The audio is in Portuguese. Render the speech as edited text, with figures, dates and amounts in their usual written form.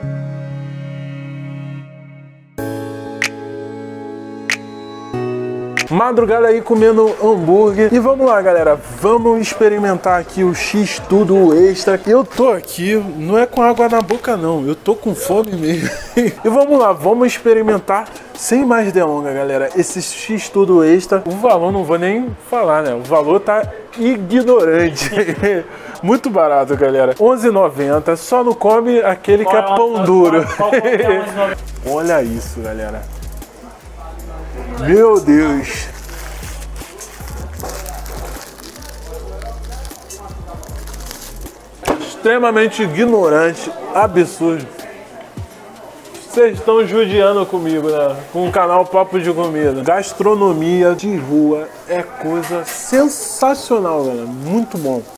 Madrugada aí comendo hambúrguer. E vamos lá, galera, vamos experimentar aqui o X-Tudo Extra. Eu tô aqui, não é com água na boca não, eu tô com fome mesmo. E vamos lá, vamos experimentar. Sem mais delongas, galera, esse X-Tudo Extra, o valor não vou nem falar, né? O valor tá ignorante. Muito barato, galera. R$11,90, só não come aquele que é pão duro. Olha isso, galera. Meu Deus. Extremamente ignorante, absurdo. Vocês estão judiando comigo, né? Com o canal Papo de Comida. Gastronomia de rua é coisa sensacional, galera. Muito bom.